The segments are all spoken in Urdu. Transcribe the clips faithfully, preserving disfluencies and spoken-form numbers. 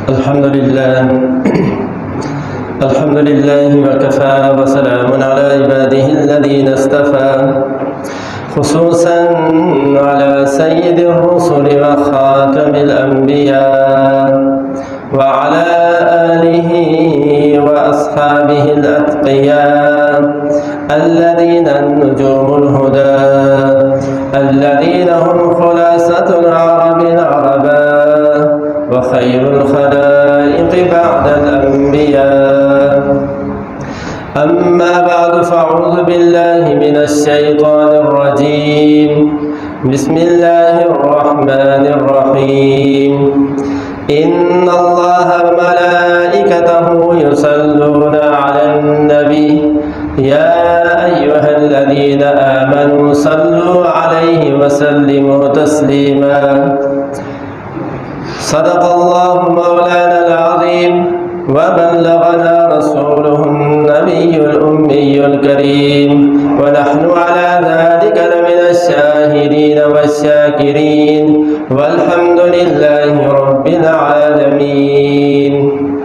الحمد لله الحمد لله وكفى وسلام على عباده الذين اصطفى خصوصا على سيد الرسل وخاتم الأنبياء وعلى آله وأصحابه الأتقياء الذين النجوم الهدى الذين هم خلاصة العرب العربا وخير الخلائق بعد الأنبياء. أما بعد فأعوذ بالله من الشيطان الرجيم. بسم الله الرحمن الرحيم. إن الله وملائكته يصلون على النبي يا أيها الذين آمنوا صلوا عليه وسلموا تسليما. صدق الله مولانا العظيم وبلغنا رسوله النبي الأمي الكريم ونحن على ذلك لمن الشاهدين والشاكرين والحمد لله رب العالمين.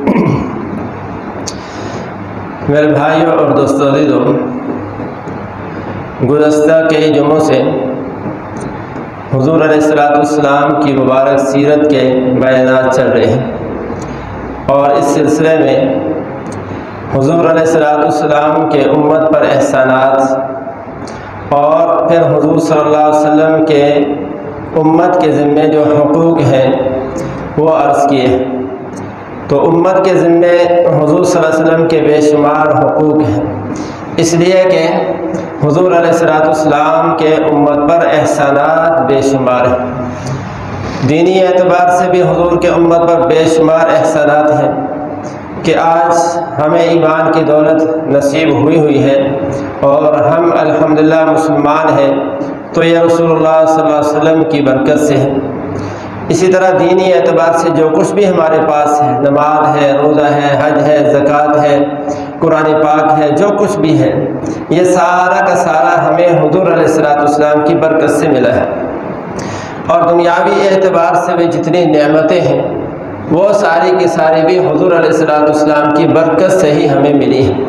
میرے بھائیوں اور دوستوں عزیزوں، گزشتہ کئی جمعوں سے حضور علیہ السلام کی مبارک سیرت کے بیانات چل رہے ہیں، اور اس سلسلے میں حضور علیہ السلام کے امت پر احسانات اور پھر حضور صلی اللہ علیہ وسلم کے امت کے ذمے جو حقوق ہیں وہ عرض کیے ہیں۔ تو امت کے ذمے حضور صلی اللہ علیہ وسلم کے بے شمار حقوق ہیں، اس لیے کہ حضور علیہ السلام کے امت پر احسانات بے شمار ہیں۔ دینی اعتبار سے بھی حضور کے امت پر بے شمار احسانات ہیں کہ آج ہمیں ایمان کی دولت نصیب ہوئی ہوئی ہے اور ہم الحمدللہ مسلمان ہیں، تو یہ رسول اللہ صلی اللہ علیہ وسلم کی برکت سے ہے۔ اسی طرح دینی اعتبار سے جو کچھ بھی ہمارے پاس ہے، نماز ہے، روزہ ہے، حج ہے، زکوٰۃ ہے، قرآن پاک ہے، جو کچھ بھی ہے، یہ سارا کا سارا ہمیں حضور علیہ السلام کی برکت سے ملا ہے۔ اور دنیاوی اعتبار سے بھی جتنی نعمتیں ہیں وہ ساری کی ساری بھی حضور علیہ السلام کی برکت سے ہی ہمیں ملی ہیں۔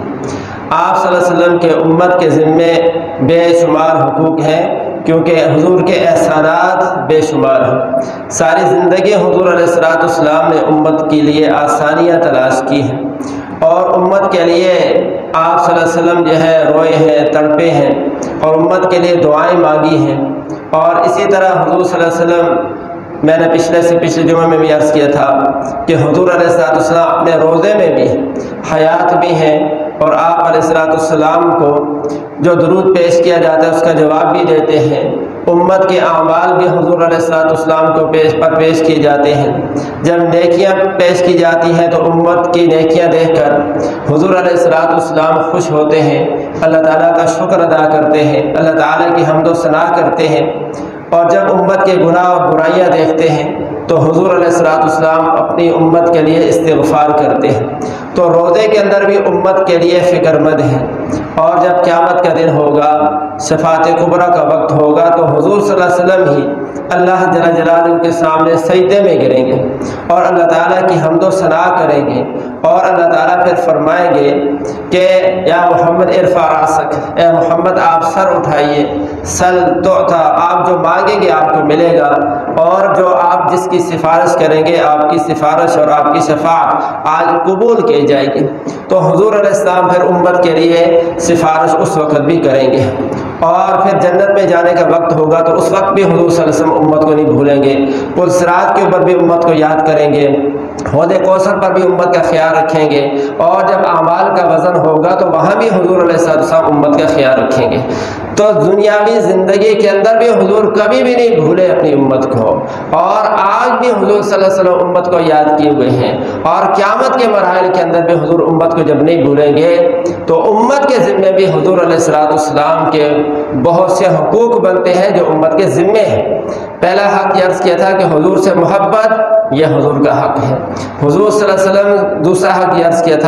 آپ صلی اللہ علیہ وسلم کے امت کے ذمے بے شمار حقوق ہیں، کیونکہ حضور کے احسانات بے شمار ہیں۔ ساری زندگی حضور علیہ السلام نے امت کے لیے آسانیاں تلاش کی ہیں، اور امت کے لیے آپ صلی اللہ علیہ وسلم جو ہے روئے ہیں، تڑپے ہیں، اور امت کے لیے دعائیں مانگی ہیں۔ اور اسی طرح حضور صلی اللہ علیہ وسلم، میں نے پچھلے سے پچھلے جمعے میں بھی عرض کیا تھا کہ حضور علیہ السلام اپنے روزے میں بھی حیات بھی ہیں، اور آپ علیہ السلام کو جو درود پیش کیا جاتا ہے اس کا جواب بھی دیتے ہیں۔ امت کے اعمال بھی حضور علیہ السلام کو پیش پر پیش کیے جاتے ہیں۔ جب نیکیاں پیش کی جاتی ہیں تو امت کی نیکیاں دیکھ کر حضور علیہ السلام خوش ہوتے ہیں، اللہ تعالیٰ کا شکر ادا کرتے ہیں، اللہ تعالیٰ کی حمد و ثنا کرتے ہیں۔ اور جب امت کے گناہ اور برائیاں دیکھتے ہیں تو حضور علیہ السلام اپنی امت کے لیے استغفار کرتے ہیں۔ تو روزے کے اندر بھی امت کے لیے فکر مند ہے، اور جب قیامت کا دن ہوگا، شفاعت کبریٰ کا وقت ہوگا، تو حضور صلی اللہ علیہ وسلم ہی اللہ جل جلالہ کے سامنے سجدے میں گریں گے اور اللہ تعالیٰ کی حمد و ثنا کریں گے، اور اللہ تعالیٰ پھر فرمائیں گے کہ یا محمد ارفع راسک، اے محمد آپ سر اٹھائیے، سل تعطیٰ، آپ جو مانگیں گے آپ کو ملے گا، اور جو آپ جس کی سفارش کریں گے آپ کی سفارش اور آپ کی شفاعت آج قبول کی جائے گی۔ تو حضور علیہ السلام پھر امت کے لیے سفارش اس وقت بھی کریں گے، اور پھر جنت میں جانے کا وقت ہوگا تو اس وقت بھی حضور صلی اللہ علیہ وسلم امت کو نہیں بھولیں گے۔ پل صراط کے اوپر بھی امت کو یاد کریں گے، حوض کوثر پر بھی امت کا خیال رکھیں گے، اور جب اعمال کا وزن ہوگا تو وہاں بھی حضور علیہ السلام امت کا خیال رکھیں گے۔ تو دنیاوی زندگی کے اندر بھی حضور کبھی بھی نہیں بھولے اپنی امت کو، اور آج بھی حضور صلی اللہ علیہ وسلم امت کو یاد کیے ہوئے ہیں، اور قیامت کے مراحل کے اندر بھی حضور امت کو جب نہیں بھولیں گے تو امت کے ذمے بھی حضور علیہ السلام کے بہت سے حقوق بنتے ہیں جو امت کے ذمے ہیں۔ پہلا حق یہ عرض کیا تھا کہ حضور سے محبت، یہ حضور کا حق ہے۔ حضور صلی اللہ علیہ وسلم دوسرا حق یہ عرض کیا تھا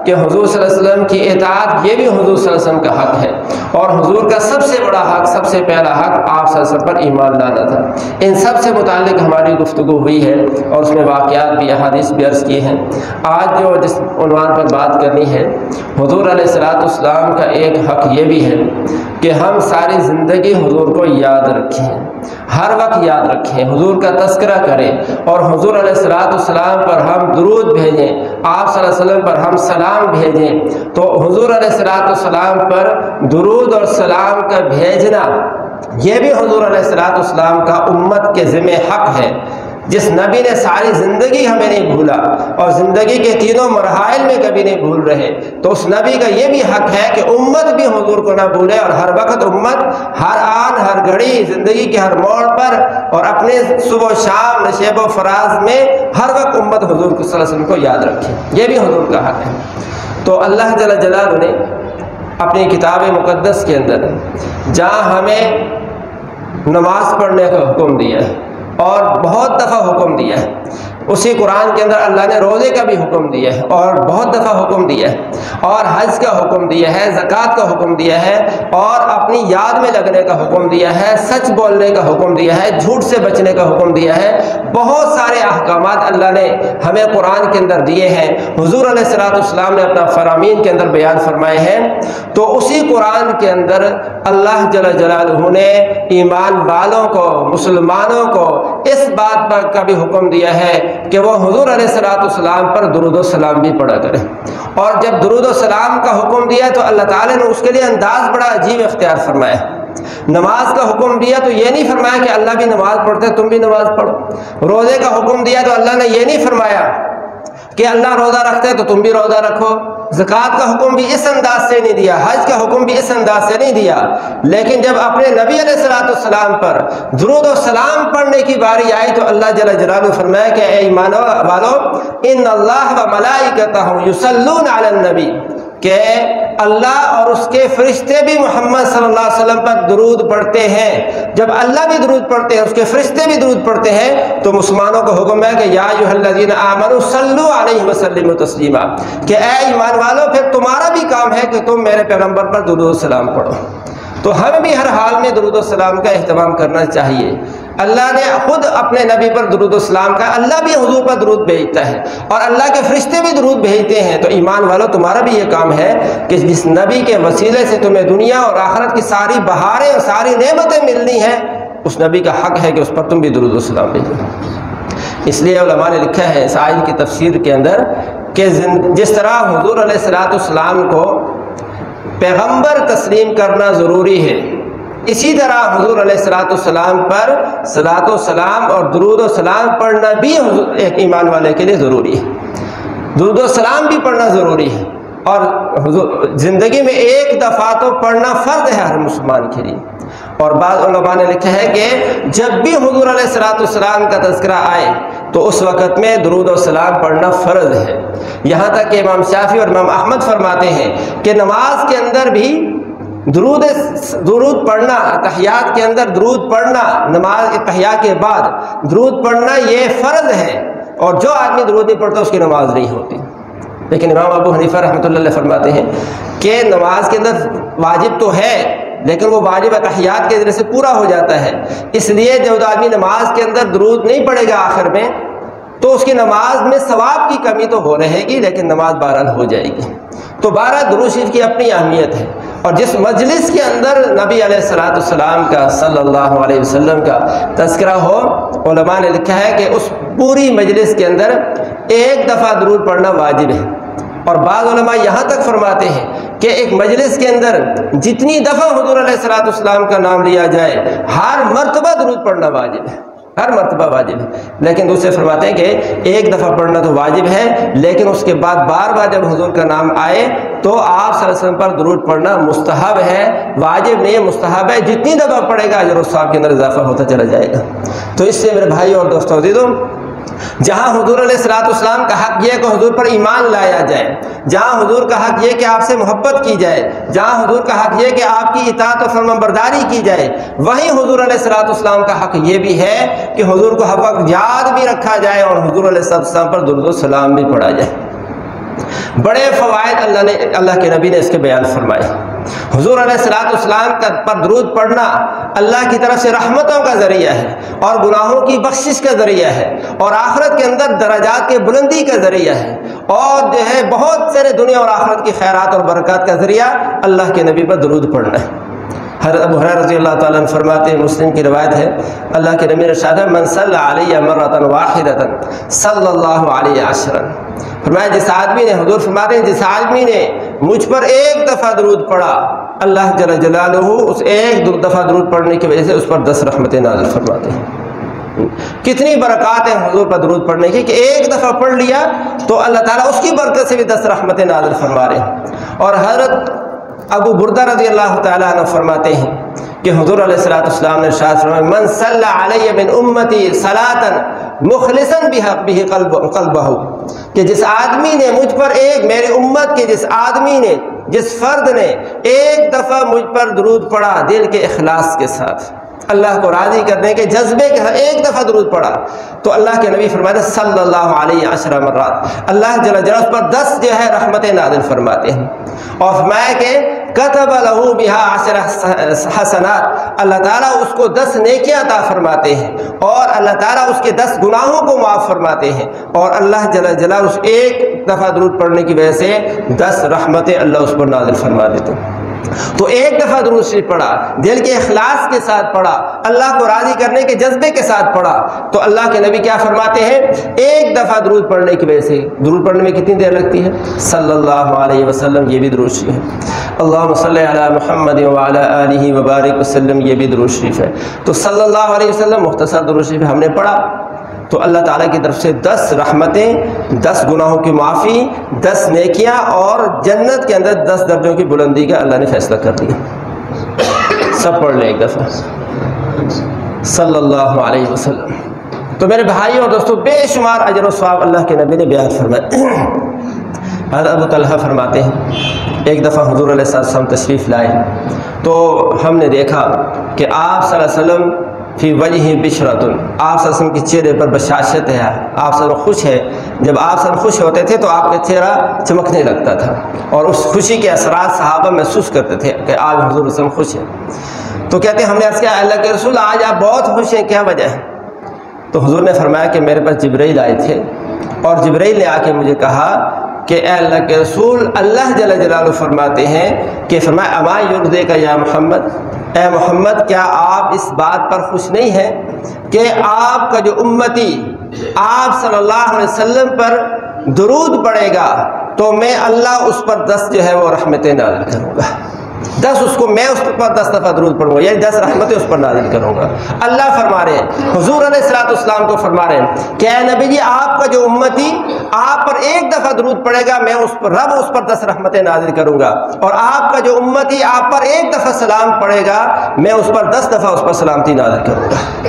کہ حضور صلی اللہ علیہ وسلم کی اطاعت یہ بھی حضور صلی اللہ علیہ وسلم کا حق ہے، اور حضور کا سب سے بڑا حق، سب سے پہلا حق آپ صلی اللہ علیہ وسلم پر ایمان لانا تھا۔ ان سب سے متعلق ہماری گفتگو ہوئی ہے اور اس میں واقعات بھی، احادیث بھی عرض کیے ہیں۔ آج جو جس عنوان پر بات کرنی ہے، حضور علیہ الصلوۃ والسلام کا ایک حق یہ بھی ہے کہ ہم ساری زندگی حضور کو یاد رکھیں، ہر وقت یاد رکھیں، حضور کا تذکرہ کریں، اور حضور علیہ الصلوۃ والسلام پر ہم درود بھیجیں، آپ صلی اللہ علیہ وسلم پر ہم سلام بھیجیں۔ تو حضور علیہ الصلوۃ والسلام پر درود اور سلام کا بھیجنا یہ بھی حضور علیہ الصلوۃ والسلام کا امت کے ذمہ حق ہے۔ جس نبی نے ساری زندگی ہمیں نہیں بھولا اور زندگی کے تینوں مراحل میں کبھی نہیں بھول رہے، تو اس نبی کا یہ بھی حق ہے کہ امت بھی حضور کو نہ بھولے، اور ہر وقت امت ہر آن ہر گھڑی زندگی کے ہر موڑ پر اور اپنے صبح و شام نشیب و فراز میں ہر وقت امت حضور صلی اللہ علیہ وسلم کو یاد رکھے، یہ بھی حضور کا حق ہے۔ تو اللہ جل جلالہ نے اپنی کتاب مقدس کے اندر جہاں ہمیں نماز پڑھنے کا حکم دیا ہے اور بہت دفعہ حکم دیا ہے، اسی قرآن کے اندر اللہ نے روزے کا بھی حکم دیا ہے اور بہت دفعہ حکم دیا ہے، اور حج کا حکم دیا ہے، زکوٰۃ کا حکم دیا ہے، اور اپنی یاد میں لگنے کا حکم دیا ہے، سچ بولنے کا حکم دیا ہے، جھوٹ سے بچنے کا حکم دیا ہے۔ بہت سارے احکامات اللہ نے ہمیں قرآن کے اندر دیے ہیں، حضور علیہ الصلوۃ والسلام نے اپنا فرامین کے اندر بیان فرمائے ہیں۔ تو اسی قرآن کے اندر اللہ جل جلالہ نے ایمان والوں کو، مسلمانوں کو اس بات پر کا بھی حکم دیا ہے کہ وہ حضور علیہ الصلوۃ والسلام پر درود و سلام بھی پڑھا کریں۔ اور جب درود و سلام کا حکم دیا تو اللہ تعالیٰ نے اس کے لیے انداز بڑا عجیب اختیار فرمایا۔ نماز کا حکم دیا تو یہ نہیں فرمایا کہ اللہ بھی نماز پڑھتے تم بھی نماز پڑھو۔ روزے کا حکم دیا تو اللہ نے یہ نہیں فرمایا کہ اللہ روزہ رکھتے تو تم بھی روزہ رکھو۔ زکوٰۃ کا حکم بھی اس انداز سے نہیں دیا، حج کا حکم بھی اس انداز سے نہیں دیا، لیکن جب اپنے نبی علیہ الصلوۃ والسلام پر درود و سلام پڑھنے کی باری آئی تو اللہ جل جلالہ فرمایا کہ اے ایمان والو، ان اللہ و ملائکتہ یصلون علی النبی، کہ اللہ اور اس کے فرشتے بھی محمد صلی اللہ علیہ وسلم پر درود پڑھتے ہیں۔ جب اللہ بھی درود پڑھتے ہیں، اس کے فرشتے بھی درود پڑھتے ہیں، تو مسلمانوں کو حکم ہے کہ یا ایھا الذین آمنوا صلوا علیہ وسلموا تسلیما، کہ اے ایمان والو پھر تمہارا بھی کام ہے کہ تم میرے پیغمبر پر درود و سلام پڑھو۔ تو ہمیں بھی ہر حال میں درود و سلام کا اہتمام کرنا چاہیے۔ اللہ نے خود اپنے نبی پر درود و سلام کا، اللہ بھی حضور پر درود بھیجتا ہے اور اللہ کے فرشتے بھی درود بھیجتے ہیں۔ تو ایمان والو تمہارا بھی یہ کام ہے کہ جس نبی کے وسیلے سے تمہیں دنیا اور آخرت کی ساری بہاریں اور ساری نعمتیں ملنی ہیں، اس نبی کا حق ہے کہ اس پر تم بھی درود و سلام بھیجو۔ اس لیے علماء نے لکھا ہے اس آیت کی تفسیر کے اندر کہ جس طرح حضور علیہ الصلوۃ والسلام کو پیغمبر تسلیم کرنا ضروری ہے، اسی طرح حضور علیہ الصلوۃ والسلام پر صلاۃ و سلام اور درود و سلام پڑھنا بھی ایک ایمان والے کے لیے ضروری ہے۔ درود و سلام بھی پڑھنا ضروری ہے، اور زندگی میں ایک دفعہ تو پڑھنا فرض ہے ہر مسلمان کے لیے۔ اور بعض علماء نے لکھا ہے کہ جب بھی حضور علیہ الصلوۃ والسلام کا تذکرہ آئے تو اس وقت میں درود و سلام پڑھنا فرض ہے۔ یہاں تک کہ امام شافعی اور امام احمد فرماتے ہیں کہ نماز کے اندر بھی درود درود پڑھنا، تحیات کے اندر درود پڑھنا، نماز تحیات کے بعد درود پڑھنا یہ فرض ہے، اور جو آدمی درود نہیں پڑھتا اس کی نماز نہیں ہوتی۔ لیکن امام ابو حنیفہ رحمۃ اللہ علیہ فرماتے ہیں کہ نماز کے اندر واجب تو ہے، لیکن وہ واجب تحیات کے ذریعے سے پورا ہو جاتا ہے، اس لیے جب آدمی نماز کے اندر درود نہیں پڑھے گا آخر میں تو اس کی نماز میں ثواب کی کمی تو ہو رہے گی، لیکن نماز بہرحال ہو جائے گی۔ تو بہرحال درود شریف کی اپنی اہمیت ہے، اور جس مجلس کے اندر نبی علیہ الصلوۃ والسلام کا صلی اللہ علیہ وسلم کا تذکرہ ہو، علماء نے لکھا ہے کہ اس پوری مجلس کے اندر ایک دفعہ درود پڑھنا واجب ہے۔ اور بعض علماء یہاں تک فرماتے ہیں کہ ایک مجلس کے اندر جتنی دفعہ حضور علیہ الصلوۃ والسلام کا نام لیا جائے ہر مرتبہ درود پڑھنا واجب ہے، ہر مرتبہ واجب ہے۔ لیکن دوسرے فرماتے ہیں کہ ایک دفعہ پڑھنا تو واجب ہے، لیکن اس کے بعد بار بار جب حضور کا نام آئے تو آپ صلی اللہ علیہ وسلم پر درود پڑھنا مستحب ہے، واجب نہیں، مستحب ہے۔ جتنی دفعہ پڑھے گا اجر و ثواب کے اندر اضافہ ہوتا چلا جائے گا۔ تو اس سے میرے بھائی اور دوستوں عزیزوں، جہاں حضور علیہ الصلوۃ والسلام کا حق یہ ہے کہ حضور پر ایمان لایا جائے، جہاں حضور کا حق یہ کہ آپ سے محبت کی جائے، جہاں حضور کا حق یہ کہ آپ کی اطاعت و فرمانبرداری کی جائے، وہیں حضور علیہ الصلوۃ والسلام کا حق یہ بھی ہے کہ حضور کو ہر وقت یاد بھی رکھا جائے اور حضور علیہ الصلوۃ والسلام پر درود و سلام بھی پڑھا جائے۔ بڑے فوائد اللہ نے اللہ کے نبی نے اس کے بیان فرمائے۔ حضور علیہ الصلوۃ والسلام کا پر درود پڑھنا اللہ کی طرف سے رحمتوں کا ذریعہ ہے اور گناہوں کی بخشش کا ذریعہ ہے اور آخرت کے اندر درجات کے بلندی کا ذریعہ ہے اور جو ہے بہت سارے دنیا اور آخرت کی خیرات اور برکات کا ذریعہ اللہ کے نبی پر درود پڑھنا ہے۔ حضرت ابو ہریرہ رضی اللہ تعالیٰ عنہ فرماتے ہیں، مسلم کی روایت ہے، اللہ کے نبی نے ارشاد ہے من صلی علیہ مرۃ واحدۃ صلی اللہ علیہ عشرا۔ فرمایا جس آدمی نے، حضور فرماتے ہیں جس آدمی نے مجھ پر ایک دفعہ درود پڑھا، اللہ جل جلالہ اس ایک دفعہ درود پڑھنے کی وجہ سے اس پر دس رحمتیں نازل فرماتے ہیں۔ کتنی برکات ہیں حضور پر درود پڑھنے کی کہ ایک دفعہ پڑھ لیا تو اللہ تعالیٰ اس کی برکت سے بھی دس رحمتیں نازل فرما رہے ہیں۔ اور حضرت ابو بردہ رضی اللہ تعالیٰ عنہ فرماتے ہیں کہ حضور علیہ الصلوۃ والسلام نے ارشاد فرمایا من صلی علیہ من امتی صلاۃ مخلصا بہ قلبہ، کہ جس آدمی نے مجھ پر ایک، میرے امت کے جس آدمی نے، جس فرد نے ایک دفعہ مجھ پر درود پڑھا دل کے اخلاص کے ساتھ، اللہ کو راضی کرنے کے جذبے کے ساتھ ایک دفعہ درود پڑھا، تو اللہ کے نبی فرماتے ہیں صلی اللہ علیہ عشر مرات، اللہ جل جلالہ اس پر دس جو ہے رحمتیں نازل فرماتے ہیں۔ اور فرمایا کہ کتب لہ بہا عشر حسنات، اللہ تعالیٰ اس کو دس نیکیاں عطا فرماتے ہیں اور اللہ تعالیٰ اس کے دس گناہوں کو معاف فرماتے ہیں اور اللہ جل جلالہ اس ایک دفعہ درود پڑھنے کی وجہ سے دس رحمتیں اللہ اس پر نازل فرما دیتے ہیں۔ تو ایک دفعہ درود شریف پڑھا، دل کے اخلاص کے ساتھ پڑھا، اللہ کو راضی کرنے کے جذبے کے ساتھ پڑھا، تو اللہ کے نبی کیا فرماتے ہیں ایک دفعہ درود پڑھنے کی وجہ سے، درود پڑھنے میں کتنی دیر لگتی ہے؟ صلی اللہ علیہ وسلم، یہ بھی درود شریف ہے۔ اللہم صلی علی محمد وعلی آلہ وبارک وسلم، یہ بھی درود شریف ہے۔ تو صلی اللہ علیہ وسلم مختصر درود شریف ہم نے پڑھا تو اللہ تعالیٰ کی طرف سے دس رحمتیں، دس گناہوں کی معافی، دس نیکیاں اور جنت کے اندر دس درجوں کی بلندی کا اللہ نے فیصلہ کر دیا۔ سب پڑھ لیں ایک دفعہ صلی اللہ علیہ وسلم۔ تو میرے بھائیوں اور دوستوں، بے شمار اجر و ثواب اللہ کے نبی نے بیان فرمائے۔ حضرت ابو طلحہ فرماتے ہیں ایک دفعہ حضور علیہ السلام تشریف لائے تو ہم نے دیکھا کہ آپ صلی اللہ علیہ وسلم فی وجہ بشرۃ، آپ صلی اللہ علیہ وسلم کے چہرے پر بشاشت ہے، آپ صلی اللہ علیہ وسلم خوش ہے۔ جب آپ صلی اللہ علیہ وسلم خوش ہوتے تھے تو آپ کا چہرہ چمکنے لگتا تھا اور اس خوشی کے اثرات صحابہ محسوس کرتے تھے کہ آج حضور علیہ السلام خوش ہیں۔ تو کہتے ہیں ہم نے عرض کیا اللہ کے رسول آج آپ بہت خوش ہیں، کیا وجہ ہے؟ تو حضور نے فرمایا کہ میرے پاس جبرائیل آئے تھے اور جبرائیل نے آ کے مجھے کہا کہ اے اللہ کے رسول، اللہ جل جلالہ فرماتے ہیں کہ فرمایا اما یرضیک یا محمد، اے محمد کیا آپ اس بات پر خوش نہیں ہیں کہ آپ کا جو امتی آپ صلی اللہ علیہ وسلم پر درود پڑے گا تو میں اللہ اس پر دس جو ہے وہ رحمتیں نازل کروں گا، دس اس کو میں اس پر دس دفعہ درود پڑھوں گا، یعنی دس رحمتیں اس پر نازل کروں گا۔ اللہ فرما رہے ہیں، حضور علیہ الصلوۃ والسلام کو فرما رہے ہیں کہ اے نبی جی آپ کا جو امتی آپ پر ایک دفعہ درود پڑے گا میں اس پر رب اس پر دس رحمتیں نازل کروں گا، اور آپ کا جو امتی آپ پر ایک دفعہ سلام پڑے گا میں اس پر دس دفعہ اس پر سلامتی نازل کروں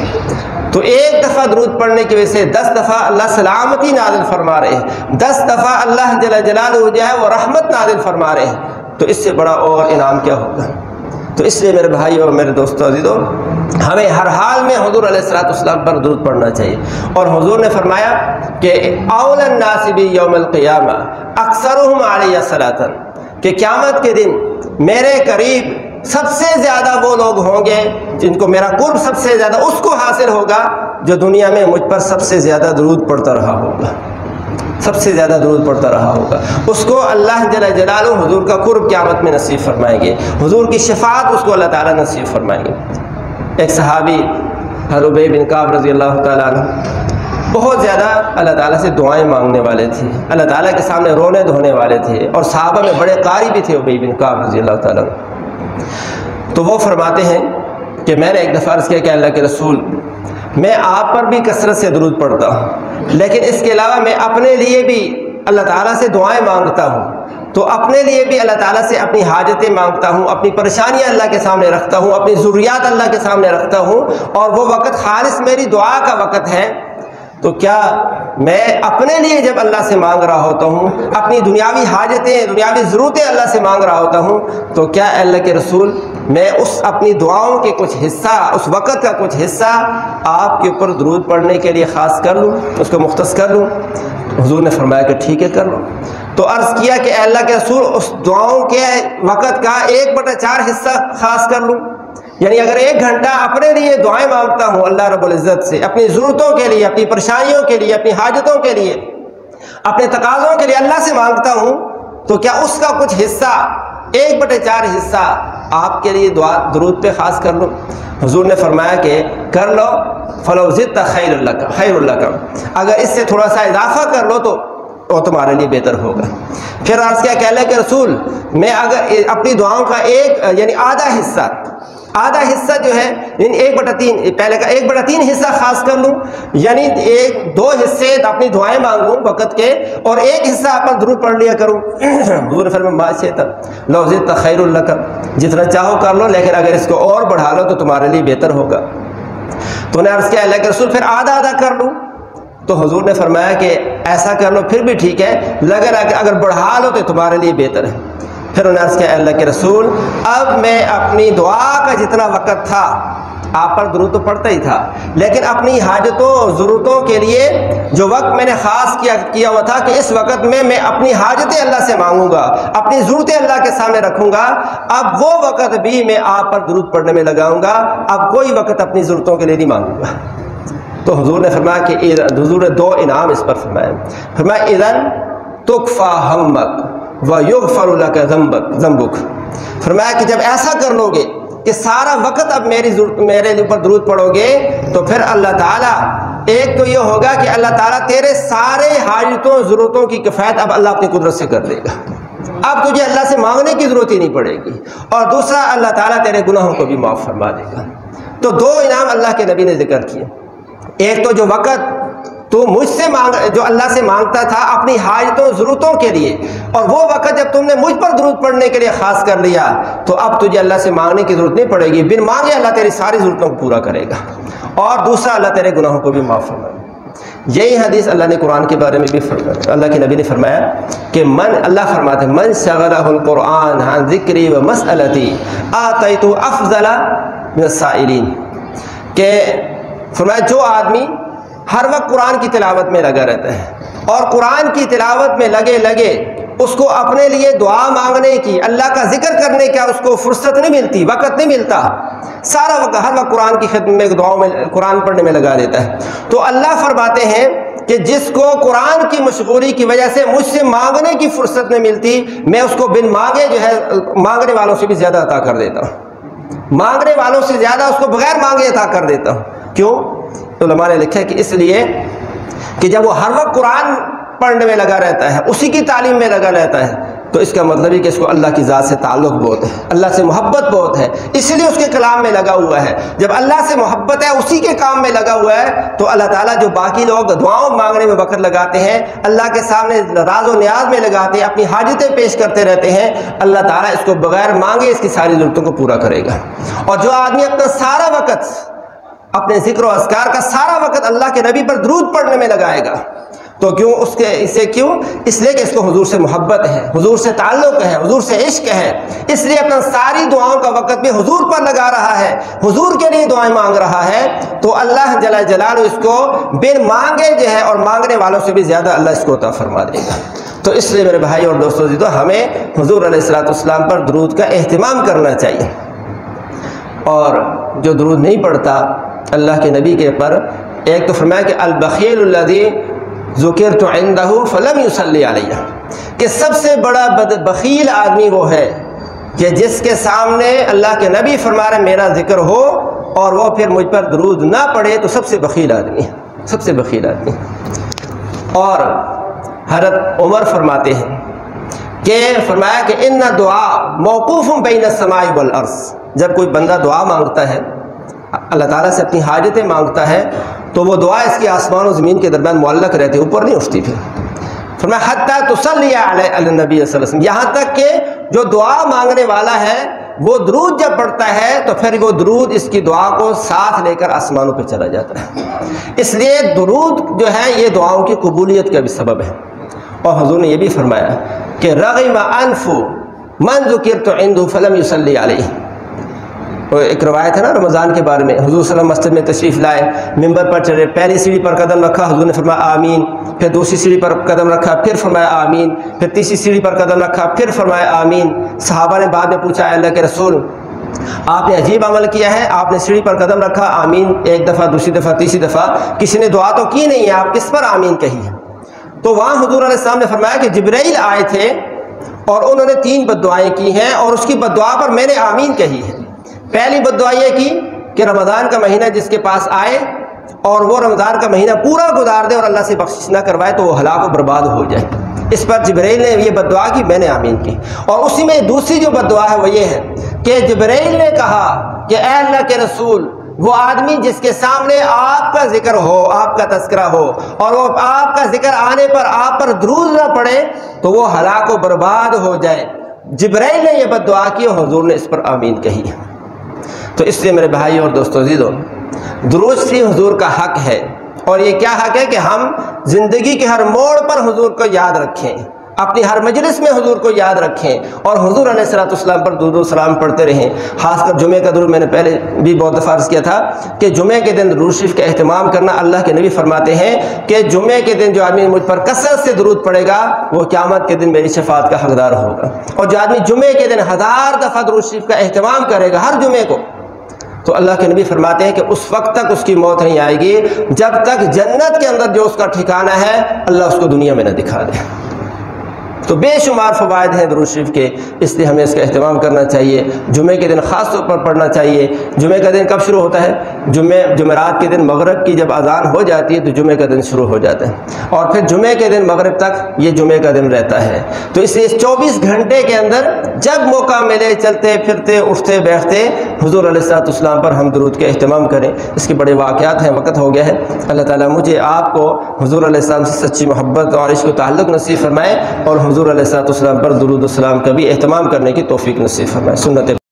گا۔ تو ایک دفعہ درود پڑھنے کی وجہ سے دس دفعہ اللہ سلامتی نازل فرما رہے ہیں، دس دفعہ اللہ جل جلالہ جو ہے وہ رحمت نازل فرما رہے ہیں، تو اس سے بڑا اور انعام کیا ہوگا؟ تو اس لیے میرے بھائی اور میرے دوستوں عزیزوں، ہمیں ہر حال میں حضور علیہ الصلوۃ والسلام پر درود پڑھنا چاہیے۔ اور حضور نے فرمایا کہ اول الناس بی یوم القیامہ اکثرہم علیہ صلاۃ، کہ قیامت کے دن میرے قریب سب سے زیادہ وہ لوگ ہوں گے جن کو میرا قرب سب سے زیادہ اس کو حاصل ہوگا جو دنیا میں مجھ پر سب سے زیادہ درود پڑھتا رہا ہوگا، سب سے زیادہ درود پڑھتا رہا ہوگا، اس کو اللہ جل جلالہ حضور کا قرب قیامت میں نصیب فرمائیں گے، حضور کی شفاعت اس کو اللہ تعالیٰ نصیب فرمائیں گے۔ ایک صحابی حضرت ابی بن کعب رضی اللہ تعالیٰ عنہ بہت زیادہ اللہ تعالیٰ سے دعائیں مانگنے والے تھے، اللہ تعالیٰ کے سامنے رونے دھونے والے تھے، اور صحابہ میں بڑے قاری بھی تھے ابی بن کعب رضی اللہ تعالیٰ عنہ۔ تو وہ فرماتے ہیں کہ میں نے ایک دفعہ عرض کیا کہ اللہ کے رسول، میں آپ پر بھی کثرت سے درود پڑھتا ہوں، لیکن اس کے علاوہ میں اپنے لیے بھی اللہ تعالیٰ سے دعائیں مانگتا ہوں، تو اپنے لیے بھی اللہ تعالیٰ سے اپنی حاجتیں مانگتا ہوں، اپنی پریشانیاں اللہ کے سامنے رکھتا ہوں، اپنی ضروریات اللہ کے سامنے رکھتا ہوں، اور وہ وقت خالص میری دعا کا وقت ہے۔ تو کیا میں اپنے لیے جب اللہ سے مانگ رہا ہوتا ہوں، اپنی دنیاوی حاجتیں، دنیاوی ضرورتیں اللہ سے مانگ رہا ہوتا ہوں، تو کیا اللہ کے رسول میں اس اپنی دعاؤں کے کچھ حصہ، اس وقت کا کچھ حصہ آپ کے اوپر درود پڑھنے کے لیے خاص کر لوں، اس کو مختص کر لوں؟ حضور نے فرمایا کہ ٹھیک ہے کر لو۔ تو عرض کیا کہ اے اللہ کے رسول اس دعاؤں کے وقت کا ایک بٹا چار حصہ خاص کر لوں، یعنی اگر ایک گھنٹہ اپنے لیے دعائیں مانگتا ہوں اللہ رب العزت سے، اپنی ضرورتوں کے لیے، اپنی پریشانیوں کے لیے، اپنی حاجتوں کے لیے، اپنے تقاضوں کے لیے اللہ سے مانگتا ہوں، تو کیا اس کا کچھ حصہ، ایک بٹے چار حصہ آپ کے لیے دعا درود پہ خاص کر لوں؟ حضور نے فرمایا کہ کر لو، فلو زدت خیر اللہ کا خیر اللہ کا، اگر اس سے تھوڑا سا اضافہ کر لو تو وہ تمہارے لیے بہتر ہوگا۔ پھر عرض کیا کہ اللہ کے رسول میں اگر اپنی دعاؤں کا ایک یعنی آدھا حصہ آدھا حصہ جو ہے یعنی ایک بٹا تین پہلے کا ایک بٹا تین حصہ خاص کر لوں، یعنی ایک دو حصے اپنی دعائیں مانگوں وقت کے اور ایک حصہ اپنا درود پڑھ لیا کروں۔ حضور نے فرمایا ما شئت لو زدت خیر لک، جتنا چاہو کر لو لیکن اگر اس کو اور بڑھا لو تو تمہارے لیے بہتر ہوگا۔ تو نے عرض کیا اللہ کے رسول پھر آدھا آدھا کر لوں؟ تو حضور نے فرمایا کہ ایسا کر لو پھر بھی ٹھیک ہے، لیکن اگر بڑھا لو تو تمہارے لیے بہتر ہے۔ پھر انہوں نے عرض کیا اللہ کے رسول اب میں اپنی دعا کا جتنا وقت تھا آپ پر درود تو پڑھتا ہی تھا، لیکن اپنی حاجتوں ضرورتوں کے لیے جو وقت میں نے خاص کیا کیا ہوا تھا کہ اس وقت میں میں اپنی حاجتیں اللہ سے مانگوں گا، اپنی ضرورتیں اللہ کے سامنے رکھوں گا، اب وہ وقت بھی میں آپ پر درود پڑھنے میں لگاؤں گا، اب کوئی وقت اپنی ضرورتوں کے لیے نہیں مانگوں گا۔ تو حضور نے فرمایا کہ حضور نے دو انعام اس پر فرمایا، فرمایا اذن تکفا ہمک وَيُغْفَرُ لَكَ ذَنْبُكَ، فرمایا کہ جب ایسا کر لو گے کہ سارا وقت اب میری میرے اوپر درود پڑھو گے تو پھر اللہ تعالیٰ ایک تو یہ ہوگا کہ اللہ تعالیٰ تیرے سارے حاجتوں ضرورتوں کی کفایت اب اللہ اپنی قدرت سے کر دے گا، اب تجھے اللہ سے مانگنے کی ضرورت ہی نہیں پڑے گی، اور دوسرا اللہ تعالیٰ تیرے گناہوں کو بھی معاف فرما دے گا۔ تو دو انعام اللہ کے نبی نے ذکر کیے، ایک تو جو وقت تو مجھ سے مانگ جو اللہ سے مانگتا تھا اپنی حاجتوں ضرورتوں کے لیے، اور وہ وقت جب تم نے مجھ پر درود پڑھنے کے لیے خاص کر لیا تو اب تجھے اللہ سے مانگنے کی ضرورت نہیں پڑے گی، بن مانگے اللہ تیری ساری ضرورتوں کو پورا کرے گا، اور دوسرا اللہ تیرے گناہوں کو بھی معاف فرمائے گا۔ یہی حدیث اللہ نے قرآن کے بارے میں بھی فرمایا، اللہ کے نبی نے فرمایا کہ من اللہ فرماتے ہیں من شغلہ القرآن عن ذکری و مسئلتی آتیتو افضل من السائلین، کہ فرمایا جو آدمی ہر وقت قرآن کی تلاوت میں لگا رہتا ہے اور قرآن کی تلاوت میں لگے لگے اس کو اپنے لیے دعا مانگنے کی، اللہ کا ذکر کرنے کا اس کو فرصت نہیں ملتی، وقت نہیں ملتا، سارا وقت ہر وقت قرآن کی خدمت میں دعاؤں میں قرآن پڑھنے میں لگا دیتا ہے، تو اللہ فرماتے ہیں کہ جس کو قرآن کی مشغولی کی وجہ سے مجھ سے مانگنے کی فرصت نہیں ملتی، میں اس کو بن مانگے جو ہے مانگنے والوں سے بھی زیادہ عطا کر دیتا ہوں، مانگنے والوں سے زیادہ اس کو بغیر مانگے عطا کر دیتا ہوں۔ کیوں؟ علماء نے لکھا ہے کہ اس لیے کہ جب وہ ہر وقت قرآن پڑھنے میں لگا رہتا ہے، اسی کی تعلیم میں لگا رہتا ہے، تو اس کا مطلب ہے کہ اس کو اللہ کی ذات سے تعلق بہت ہے، اللہ سے محبت بہت ہے، اس لیے اس کے کلام میں لگا ہوا ہے۔ جب اللہ سے محبت ہے، اسی کے کام میں لگا ہوا ہے، تو اللہ تعالیٰ جو باقی لوگ دعاؤں مانگنے میں وقت لگاتے ہیں، اللہ کے سامنے راز و نیاز میں لگاتے ہیں، اپنی حاجتیں پیش کرتے رہتے ہیں، اللہ تعالیٰ اس کو بغیر مانگے اس کی ساری ضرورتوں کو پورا کرے گا۔ اور جو آدمی اپنا سارا وقت اپنے ذکر و اذکار کا سارا وقت اللہ کے نبی پر درود پڑھنے میں لگائے گا، تو کیوں اس کے اسے کیوں اس لیے کہ اس کو حضور سے محبت ہے، حضور سے تعلق ہے، حضور سے عشق ہے، اس لیے اپنا ساری دعاؤں کا وقت بھی حضور پر لگا رہا ہے، حضور کے لیے دعائیں مانگ رہا ہے، تو اللہ جل جلالہ اس کو بن مانگے جو ہے اور مانگنے والوں سے بھی زیادہ اللہ اس کو عطا فرما دے گا۔ تو اس لیے میرے بھائی اور دوستوں جی، تو ہمیں حضور علیہ الصلوۃ والسلام پر درود کا اہتمام کرنا چاہیے، اور جو درود نہیں پڑھتا اللہ کے نبی کے پر، ایک تو فرمایا کہ البخیل الذی ذکرت عندہ فلم یصلی علیہ، کہ سب سے بڑا بخیل آدمی وہ ہے کہ جس کے سامنے اللہ کے نبی فرما رہے میرا ذکر ہو اور وہ پھر مجھ پر درود نہ پڑھے، تو سب سے بخیل آدمی ہے، سب سے بخیل آدمی۔ اور حضرت عمر فرماتے ہیں کہ فرمایا کہ ان دعا موقوف بین السماء والارض، جب کوئی بندہ دعا مانگتا ہے، اللہ تعالیٰ سے اپنی حاجتیں مانگتا ہے، تو وہ دعا اس کے آسمان و زمین کے درمیان معلق رہتی، اوپر نہیں اٹھتی۔ پھر فرمایا حتیٰ تصلی علی النبی صلی اللہ علیہ وسلم، یہاں تک کہ جو دعا مانگنے والا ہے وہ درود جب پڑھتا ہے تو پھر وہ درود اس کی دعا کو ساتھ لے کر آسمانوں پہ چلا جاتا ہے۔ اس لیے درود جو ہے یہ دعاؤں کی قبولیت کا بھی سبب ہے۔ اور حضور نے یہ بھی فرمایا کہ رغم انف من ذکرت عنده فلم یصلی علیہ، ایک روایت ہے نا رمضان کے بارے میں، حضور صلی اللہ علیہ وسلم مسجد میں تشریف لائے، ممبر پر چڑھے، پہلی سیڑھی پر قدم رکھا، حضور نے فرمایا آمین، پھر دوسری سیڑھی پر قدم رکھا، پھر فرمایا آمین، پھر تیسری سیڑھی پر قدم رکھا، پھر فرمایا آمین۔ صحابہ نے بعد میں پوچھا اللہ کے رسول آپ نے عجیب عمل کیا ہے، آپ نے سیڑھی پر قدم رکھا، آمین ایک دفعہ، دوسری دفعہ، تیسری دفعہ، کسی نے دعا تو کی نہیں ہے، آپ کس پر آمین کہی ہے؟ تو وہاں حضور علیہ السلام نے فرمایا کہ جبرائیل آئے تھے اور انہوں نے تین بد دعائیں کی ہیں اور اس کی بد دعا پر میں نے آمین کہی ہے۔ پہلی بد دعا یہ کی کہ رمضان کا مہینہ جس کے پاس آئے اور وہ رمضان کا مہینہ پورا گزار دے اور اللہ سے بخشش نہ کروائے تو وہ ہلاک و برباد ہو جائے۔ اس پر جبرائیل نے یہ بد دعا کی، میں نے آمین کی۔ اور اسی میں دوسری جو بد دعا ہے وہ یہ ہے کہ جبرائیل نے کہا کہ اے اللہ کے رسول وہ آدمی جس کے سامنے آپ کا ذکر ہو، آپ کا تذکرہ ہو اور وہ آپ کا ذکر آنے پر آپ پر درود نہ پڑے تو وہ ہلاک و برباد ہو جائے۔ جبرائیل نے یہ بد دعا کی اور حضور نے اس پر آمین کہی۔ تو اس لیے میرے بھائی اور دوستو عزیزو، درود شریف حضور کا حق ہے، اور یہ کیا حق ہے کہ ہم زندگی کے ہر موڑ پر حضور کو یاد رکھیں، اپنی ہر مجلس میں حضور کو یاد رکھیں اور حضور علیہ الصلوۃ والسلام پر درود و سلام پڑھتے رہیں۔ خاص کر جمعہ کا درود میں نے پہلے بھی بہت دفعہ عرض کیا تھا کہ جمعہ کے دن درود شریف کا اہتمام کرنا، اللہ کے نبی فرماتے ہیں کہ جمعہ کے دن جو آدمی مجھ پر کثرت سے درود پڑھے گا وہ قیامت کے دن میری شفاعت کا حقدار ہوگا، اور جو آدمی جمعہ کے دن ہزار دفعہ درود شریف کا اہتمام کرے گا ہر جمعے کو، تو اللہ کے نبی فرماتے ہیں کہ اس وقت تک اس کی موت نہیں آئے گی جب تک جنت کے اندر جو اس کا ٹھکانہ ہے اللہ اس کو دنیا میں نہ دکھا دے۔ تو بے شمار فوائد ہیں درود شریف کے، اس لیے ہمیں اس کا اہتمام کرنا چاہیے۔ جمعے کے دن خاص طور پر پڑھنا چاہیے۔ جمعے کا دن کب شروع ہوتا ہے؟ جمعے جمعرات کے دن مغرب کی جب اذان ہو جاتی ہے تو جمعے کا دن شروع ہو جاتا ہے، اور پھر جمعے کے دن مغرب تک یہ جمعے کا دن رہتا ہے۔ تو اس لیے چوبیس گھنٹے کے اندر جب موقع ملے چلتے پھرتے اٹھتے بیٹھتے حضور علیہ الصلوۃ والسلام پر ہم درود کے اہتمام کریں۔ اس کے بڑے واقعات ہیں، وقت ہو گیا ہے۔ اللہ تعالیٰ مجھے آپ کو حضور علیہ السلام سے سچی محبت اور عشق و تعلق نصیب فرمائے، اور حضور علیہ الصلوۃ والسلام پر درود و سلام کا بھی اہتمام کرنے کی توفیق نصیب فرمائے۔ سنت